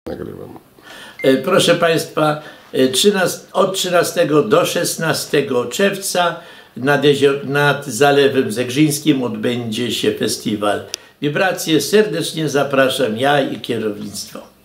Nagrywam. Proszę Państwa, od 13 do 16 czerwca nad Zalewem Zegrzyńskim odbędzie się festiwal Wibracje. Serdecznie zapraszam ja i kierownictwo.